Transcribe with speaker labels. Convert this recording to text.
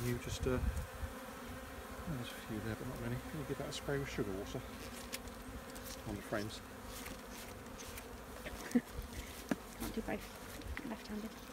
Speaker 1: you just, there's a few there but not many. Can you give that a spray with sugar water on the frames?
Speaker 2: Can't do both, left-handed.